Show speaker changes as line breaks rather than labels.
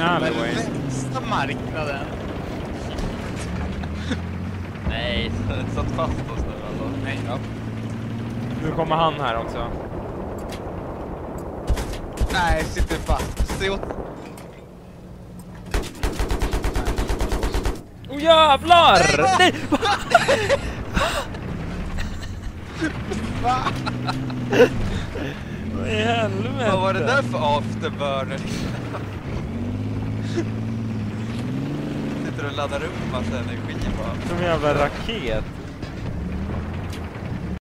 alleyway.
Bästa marknaden.
Nej, satt fast oss nu alltså.
Nej, ja.
Nu kommer han här också.
Nej, sitter fast. Se åt...
Åh jävlar! Nej!
Va?
Vad i helvete?
Vad var det där för afterburner? Sitter och laddar upp massa energi bara.
Som en jävla raket.